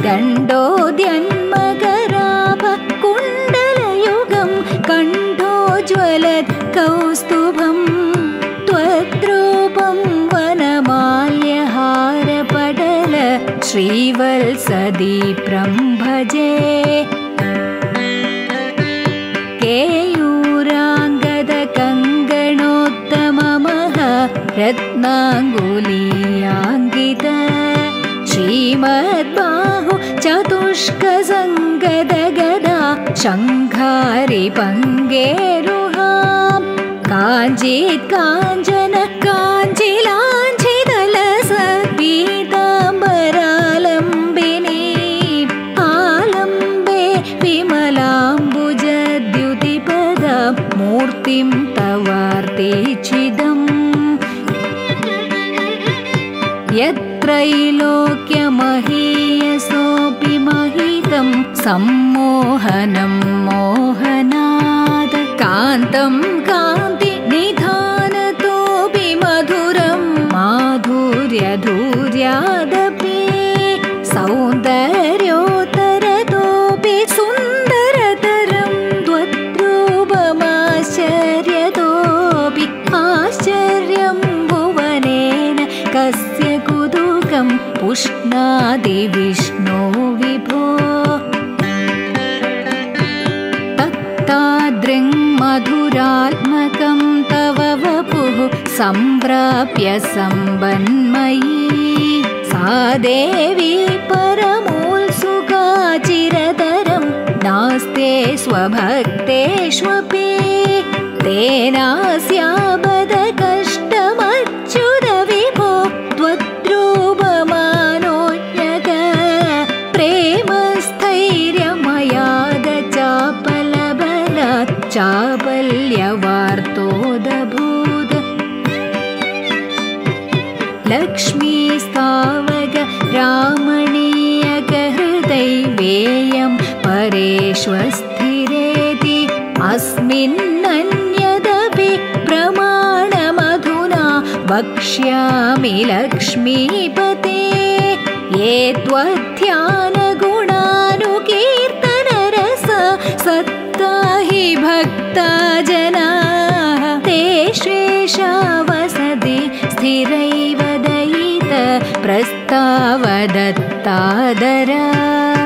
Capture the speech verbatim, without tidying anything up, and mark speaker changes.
Speaker 1: दण्डोद्यन्मकराभ कुण्डलयुगं कण्ठोज्ज्वलत् कौस्तुभं त्वद्रूपं वनमाल्यहारपटल श्रीवत्सदीप्रं भजे केयूराङ्गदकङ्गणोत्तममः रत्नाङ्गुलीयाङ्कित श्रीमद्बाहु चतुष्कसङ्गदगदा शङ्खारिपङ्गेरुहां काञ्चित् काञ्चन काञ्चिलाञ्छितलस पीताम्बरालम्बिनी आलम्बे विमलाम्बुजद्युतिपदा मूर्तिं तवार्तिचिदम् यत्रैलोक्यमहीयसोऽपि महितं सम्मोहनं मोहनाद कान्तं कान्तिनिधानतोऽपि मधुरं माधुर्यधुर्यादपि सौन्दर्योत्तरतोऽपि सुन्दरतरं त्वद्रूपमाश्चर्यतोऽपि आश्चर्यं भुवनेन कस्य कुतुकं पुष्णादि विष्णो विभो तत्तादृङ्मधुरात्मकं तव वपुः सम्प्राप्य सम्बन्मयी सा देवी परमोत्सुका चिरतरं नास्ते स्वभक्तेष्वपि तेनास्यापद कष्टमच्युत विभो त्वद्रूपमानोज्ञक प्रेमस्थैर्यमयाद चापलबलात् चापल्यवार्तोदभूत् लक्ष्मीस्तावक रामणीयकहृदैवेयं परेष्वस्थिरेति अस्मिन्नन्यदपि प्रमाणमधुना वक्ष्यामि लक्ष्मीपते ये त्वध्यानगुणानुकीर्तनरस सत्ता हि भक्ता जनाः तेष्वेषा वसति स्थिरैव दयित प्रस्तावदत्तादरा।